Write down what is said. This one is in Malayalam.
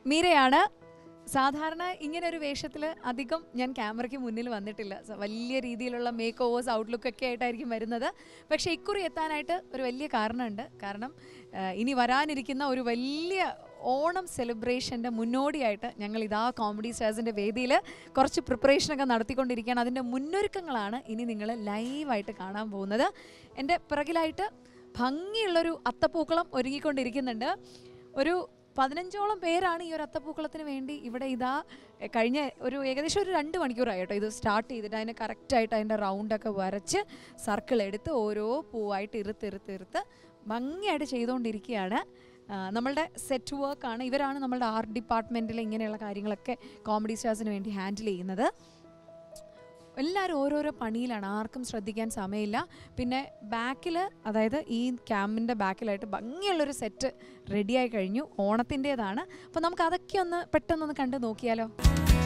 മീരയാണ്. സാധാരണ ഇങ്ങനെ ഒരു വേഷത്തിൽ അധികം ഞാൻ ക്യാമറയ്ക്ക് മുന്നിൽ വന്നിട്ടില്ല. വലിയ രീതിയിലുള്ള മേക്ക് ഓവേഴ്സ് ഔട്ട്ലുക്കൊക്കെ ആയിട്ടായിരിക്കും വരുന്നത്. പക്ഷേ ഇക്കുറി എത്താനായിട്ട് ഒരു വലിയ കാരണമുണ്ട്. കാരണം ഇനി വരാനിരിക്കുന്ന ഒരു വലിയ ഓണം സെലിബ്രേഷൻ്റെ മുന്നോടിയായിട്ട് ഞങ്ങൾ ഇതാ കോമഡി സ്റ്റാർസിൻ്റെ വേദിയിൽ കുറച്ച് പ്രിപ്പറേഷനൊക്കെ നടത്തിക്കൊണ്ടിരിക്കുകയാണ്. അതിൻ്റെ മുന്നൊരുക്കങ്ങളാണ് ഇനി നിങ്ങൾ ലൈവായിട്ട് കാണാൻ പോകുന്നത്. എൻ്റെ പിറകിലായിട്ട് ഭംഗിയുള്ളൊരു അത്തപ്പൂക്കളം ഒരുങ്ങിക്കൊണ്ടിരിക്കുന്നുണ്ട്. ഒരു 15ഓളം പേരാണ് ഈ ഒരു അത്തപ്പൂക്കളത്തിന് വേണ്ടി ഇവിടെ ഇതാ കഴിഞ്ഞ ഏകദേശം ഒരു 2 മണിക്കൂറായി കേട്ടോ ഇത് സ്റ്റാർട്ട് ചെയ്തിട്ട് അതിനെ കറക്റ്റായിട്ട് അതിൻ്റെ റൗണ്ടൊക്കെ വരച്ച് സർക്കിൾ എടുത്ത് ഓരോ പൂവായിട്ട് ഇരുത്ത് ഭംഗിയായിട്ട് ചെയ്തുകൊണ്ടിരിക്കുകയാണ്. നമ്മളുടെ സെറ്റ് വർക്കാണ്. ഇവരാണ് നമ്മളുടെ ആർട്ട് ഡിപ്പാർട്ട്മെൻറ്റിൽ ഇങ്ങനെയുള്ള കാര്യങ്ങളൊക്കെ കോമഡി സ്റ്റാർസിന് വേണ്ടി ഹാൻഡിൽ ചെയ്യുന്നത്. എല്ലാവരും ഓരോരോ പണിയിലാണ്, ആർക്കും ശ്രദ്ധിക്കാൻ സമയമില്ല. പിന്നെ ബാക്കിൽ, അതായത് ഈ ക്യാമ്പിൻ്റെ ബാക്കിലായിട്ട് ഭംഗിയുള്ളൊരു സെറ്റ് റെഡിയായി കഴിഞ്ഞു, ഓണത്തിൻ്റേതാണ്. അപ്പോൾ നമുക്ക് അതൊക്കെ ഒന്ന് പെട്ടെന്നൊന്ന് കണ്ടു നോക്കിയാലോ.